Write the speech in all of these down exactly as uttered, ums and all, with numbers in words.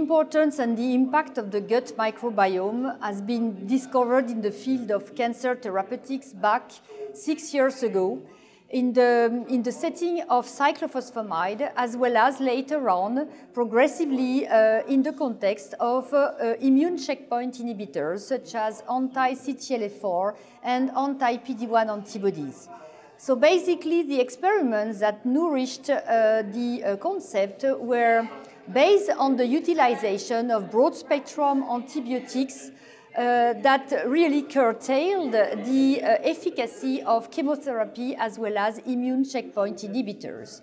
importance and the impact of the gut microbiome has been discovered in the field of cancer therapeutics back six years ago in the, in the setting of cyclophosphamide, as well as later on progressively uh, in the context of uh, uh, immune checkpoint inhibitors such as anti-C T L A four and anti-P D one antibodies. So basically the experiments that nourished uh, the uh, concept were based on the utilization of broad-spectrum antibiotics uh, that really curtailed the uh, efficacy of chemotherapy as well as immune checkpoint inhibitors.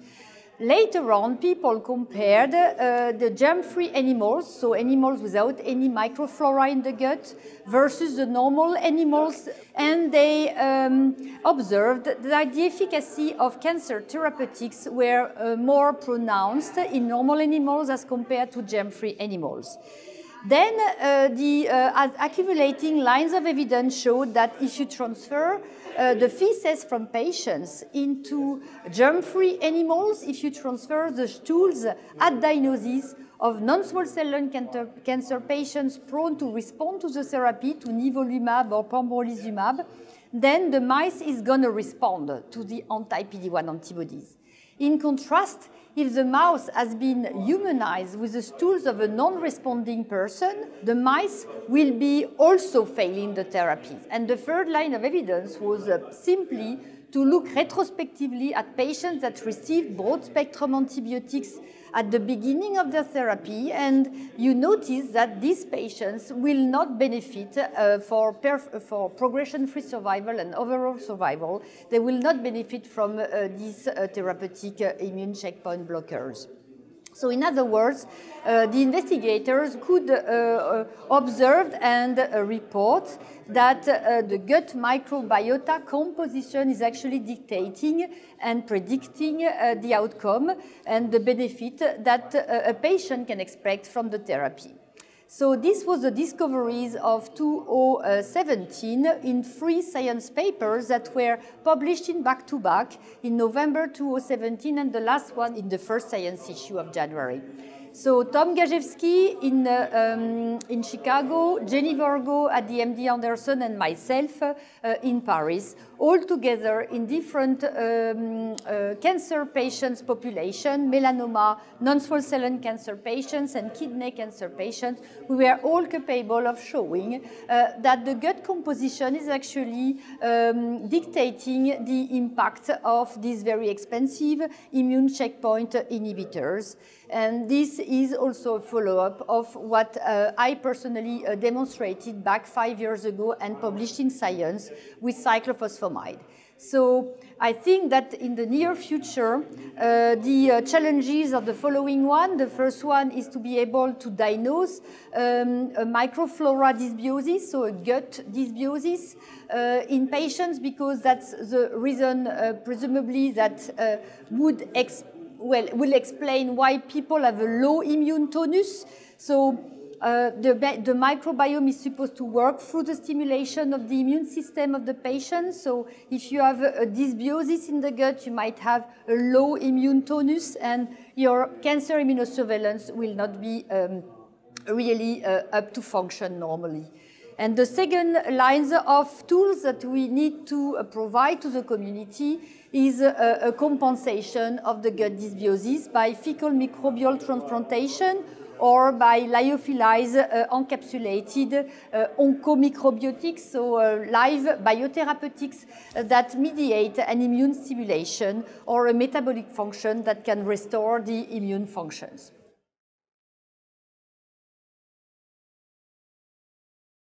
Later on, people compared uh, the germ-free animals, so animals without any microflora in the gut, versus the normal animals, and they um, observed that the efficacy of cancer therapeutics were uh, more pronounced in normal animals as compared to germ-free animals. Then uh, the uh, accumulating lines of evidence showed that if you transfer uh, the feces from patients into germ-free animals, if you transfer the stools at diagnosis of non-small cell lung cancer, cancer patients prone to respond to the therapy, to nivolumab or pembrolizumab, then the mice is going to respond to the anti-P D one antibodies. In contrast, if the mouse has been humanized with the stools of a non-responding person, the mice will be also failing the therapy. And the third line of evidence was uh, simply to look retrospectively at patients that received broad-spectrum antibiotics at the beginning of their therapy, and you notice that these patients will not benefit uh, for, for progression-free survival and overall survival. They will not benefit from uh, these uh, therapeutic uh, immune checkpoint blockers. So in other words, uh, the investigators could uh, uh, observe and uh, report that uh, the gut microbiota composition is actually dictating and predicting uh, the outcome and the benefit that uh, a patient can expect from the therapy. So this was the discoveries of two thousand seventeen in three science papers that were published in back-to-back in November two thousand seventeen and the last one in the first science issue of January. So Tom Gajewski in, uh, um, in Chicago, Jenny Virgo at the M D Anderson, and myself uh, in Paris, all together in different um, uh, cancer patients population, melanoma, non-small cell lung cancer patients, and kidney cancer patients. We were all capable of showing uh, that the gut composition is actually um, dictating the impact of these very expensive immune checkpoint inhibitors. And this is also a follow-up of what uh, I personally uh, demonstrated back five years ago and published in Science with cyclophosphamide. So I think that in the near future, uh, the uh, challenges are the following one. The first one is to be able to diagnose um, a microflora dysbiosis, so a gut dysbiosis uh, in patients, because that's the reason, uh, presumably, that uh, would explain Well, will explain why people have a low immune tonus. So uh, the, the microbiome is supposed to work through the stimulation of the immune system of the patient. So if you have a, a dysbiosis in the gut, you might have a low immune tonus, and your cancer immunosurveillance will not be um, really uh, up to function normally. And the second lines of tools that we need to uh, provide to the community is a, a compensation of the gut dysbiosis by fecal microbial transplantation or by lyophilized uh, encapsulated uh, oncomicrobiotics, so uh, live biotherapeutics uh, that mediate an immune stimulation or a metabolic function that can restore the immune functions.